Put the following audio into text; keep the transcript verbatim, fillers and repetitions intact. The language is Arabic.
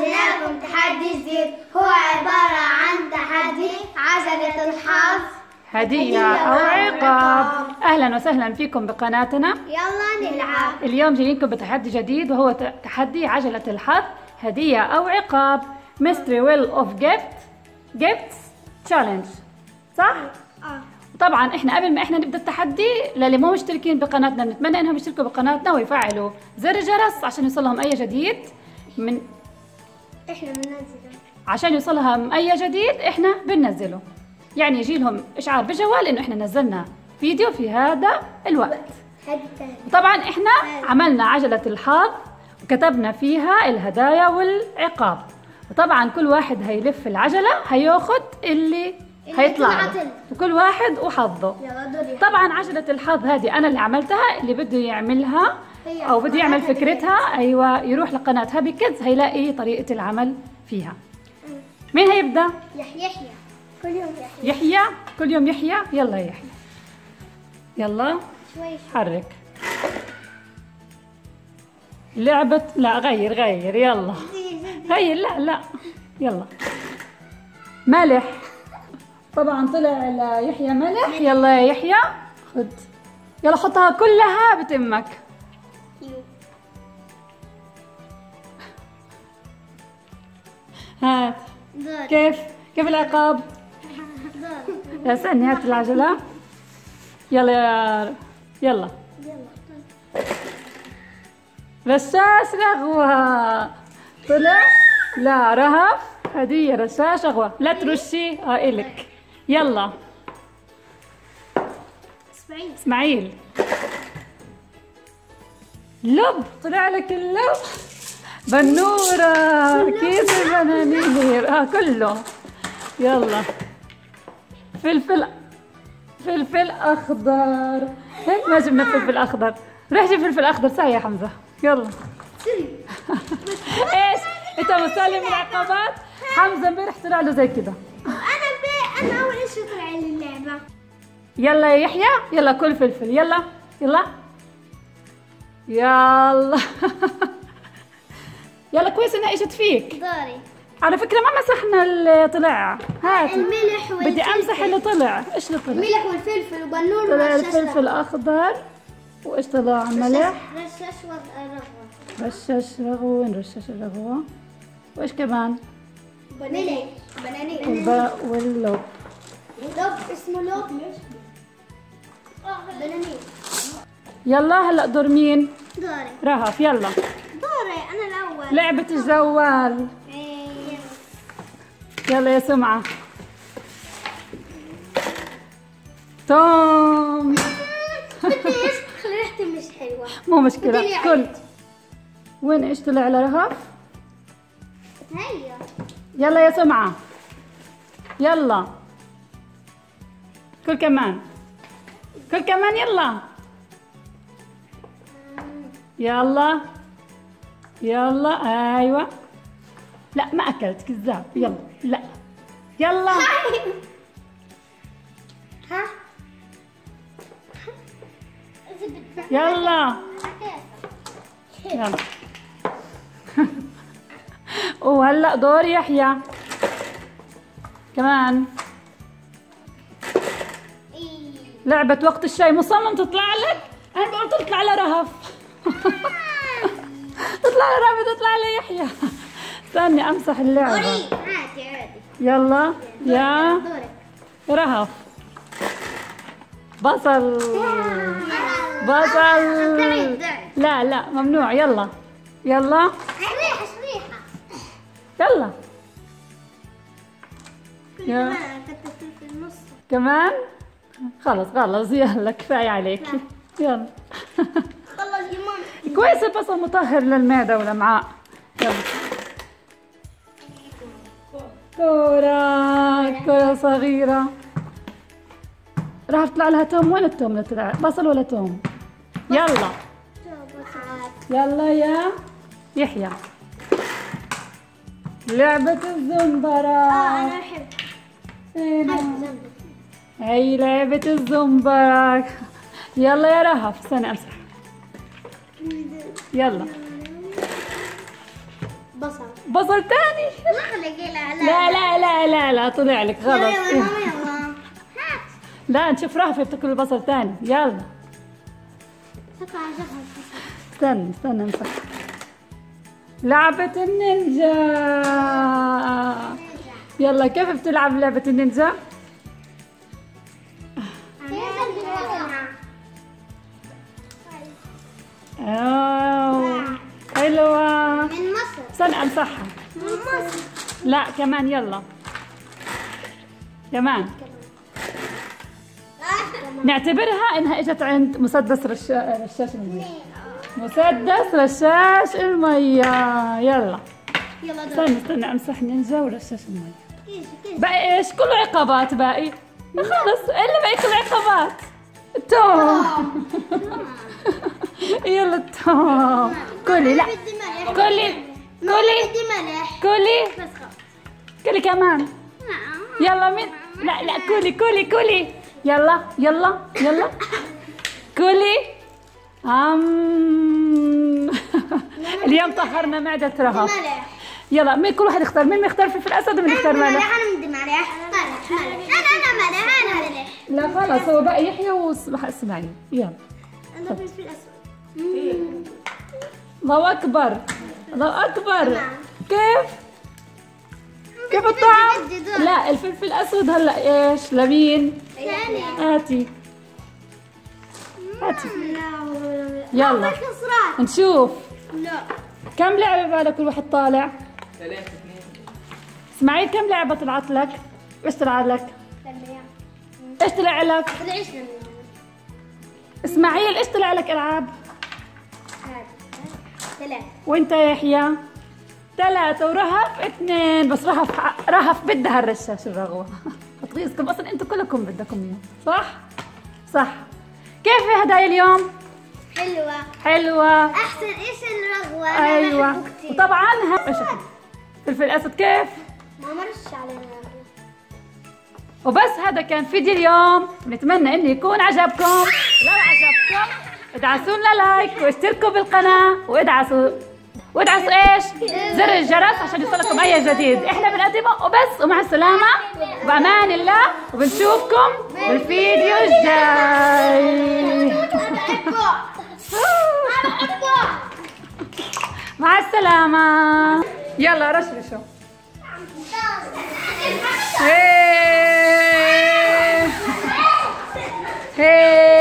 لكم تحدي جديد هو عبارة عن تحدي عجلة الحظ، هدية أو عقاب. أهلا وسهلا فيكم بقناتنا يلا نلعب. اليوم جايينكم بتحدي جديد وهو تحدي عجلة الحظ، هدية أو عقاب. Mystery Wheel of Gift Gifts Challenge، صح؟ اه طبعا احنا قبل ما احنا نبدا التحدي، للي مو مشتركين بقناتنا بنتمنى انهم يشتركوا بقناتنا ويفعلوا زر الجرس عشان يوصلهم اي جديد من احنا بننزله، عشان يوصلهم اي جديد احنا بننزله، يعني يجي لهم اشعار بالجوال انه احنا نزلنا فيديو في هذا الوقت. طبعا احنا عملنا عجلة الحظ وكتبنا فيها الهدايا والعقاب، وطبعا كل واحد هيلف العجلة هياخد اللي هيطلع له، وكل واحد وحظه. طبعا عجلة الحظ هذه انا اللي عملتها، اللي بده يعملها او بده يعمل فكرتها ايوه يروح لقناة هابي كيدز هيلاقي طريقة العمل فيها. مين هيبدا؟ يحيى. كل يوم يحيى. يحيى كل يوم يحيى. يلا يا يحيى، يلا شوي حرك. لعبة لا غير غير يلا غير لا لا يلا. ملح، طبعا طلع ليحيى ملح. يلا يا يحيى خد، يلا حطها كلها بتمك. هات دور. كيف كيف العقاب؟ دور. يا استني هات العجلة. يلا يا يلا رشاش رغوة طلع. لا رهف هدية رشاش رغوة. لا ترشي اه إلك. يلا اسماعيل. اسماعيل لب طلع لك اللب. بنورة كيس البنانير اه كله. يلا فلفل فلفل اخضر. هيك ما جبنا فلفل اخضر، روح جيب فلفل اخضر ساي يا حمزه. يلا ايش انت مسالم العقابات؟ حمزه امبارح طلع له زي كده. انا بي... انا اول شيء طلع لي اللعبه. يلا يا يحيى يلا كل فلفل. يلا يلا يلا يلا كويس انها اجت فيك. دوري. على فكره ما مسحنا اللي طلع. هات الملح والفلفل. بدي امسح اللي طلع. ايش اللي طلع؟ الملح والفلفل وبنور طلع والرشاش الفلفل اخضر. وايش طلع؟ ملح. رشاش ورغوة. رشاش رغوة. وين رشاش الرغوة؟ وايش كمان؟ ملح. بنانير. والباء واللب. لوب اسمه لوب. بنانير. يلا هلا دور مين؟ دوري. رهف. يلا دوري انا الاول. لعبة الجوال. إيه. يلا يا سمعة. توم. بديش خلي ريحتي مش حلوة. مو مشكلة بدي كل. أعيد. وين ايش طلع لرهف؟ هيا. يلا يا سمعة يلا كل كمان كل كمان. يلا يلا يلا ايوه. لا ما اكلت كذاب. يلا لا يلا ها. يلا يلا وهلا دور يحيى كمان. لعبة وقت الشاي. مصمم تطلع لك؟ انا بقول تطلع لرهف. تطلع لرهف تطلع ليحيى. استني امسح اللعبة. عادي عادي. يلا يا دورك. رهف. بصل بصل. لا لا ممنوع. يلا يلا ريحة ريحة. يلا كل يا. ما كنت في النص. كمان خلص خلص يلا كفاية عليكي. يلا خلص يا كويس البصل مطهر للمعدة والأمعاء. يلا كورة كورة صغيرة. راح تطلع لها توم. وين التوم اللي طلع؟ بصل ولا توم؟ يلا يلا يا يحيى. لعبة الزنبرة. اه انا احب. هنا. هي لعبة الزنبرة. يلا يا رهف استنى امسح. يلا بصل بصل تاني. لا لا لا لا لا طلع لك غلط. يلا ماما يلا هات. لا نشوف رهفة بتاكل البصل تاني. يلا استنى استنى امسك. لعبة النينجا. يلا كيف بتلعب لعبة النينجا؟ اوه حلوة. من مصر. استنى امسحها. من مصر. لا كمان يلا. كمان. نعتبرها انها اجت عند مسدس رشا... رشاش المية. مسدس رشاش المية. يلا. يلا دور. استنى استنى امسح نينجا ورشاش المية. كيس كيس. باقي ايش؟ كله عقابات باقي. خلص اللي باقي كله عقابات. توم. يلا توم. كلي لا. كلي كلي بدي ملح. كلي بس خلاص. كلي كمان. يلا مين؟ لا لا كلي كلي كلي. يلا يلا يلا كلي. أم اليوم طهرنا معدة رهف. ملح. يلا مين كل واحد يختار؟ مين يختار فلفل اسود ومين يختار ملح؟ انا بدي ملح. ملح ملح. انا انا ملح انا ملح. لا خلاص هو بقى يحيى وصبح اسماعيل. يلا انا فلفل اسود. الله اكبر الله اكبر. تمام. كيف؟ كيف بدي- الطعم؟ بدي دور. لا الفلفل الاسود هلا ايش؟ لمين؟ ثاني. هاتي هاتي لا يلا. خسران. نشوف لا. كم لعبة بالك كل واحد طالع؟ اسماعيل كم لعبة طلعت لك؟ ايش طلع لك؟ ايش طلع لك؟ طلعش لنا. اسماعيل ايش طلع لك العاب؟ ثلاث. وانت يا يحيى؟ ثلاثة ورهف اثنين. بس رهف رهف بدها الرشاش الرغوة. هتغيظكم اصلا انتم كلكم بدكم اياه صح؟ صح. كيف هدايا اليوم؟ حلوة. حلوة. احسن ايش الرغوة. أنا ايوه بحبه كتير. وطبعا ها ايش فلفل اسود كيف؟ ما مرش علينا. وبس هذا كان فيديو اليوم. نتمنى انه يكون عجبكم. لو عجبكم ادعسوا لنا لايك واشتركوا بالقناة وادعسوا وادعسوا ايش؟ زر الجرس عشان يوصلكم اي جديد احنا بنقدمه. وبس ومع السلامة بامان الله وبنشوفكم بالفيديو الجاي. بحبه. بحبه. مع السلامة. يلا رشرشوا. هي هي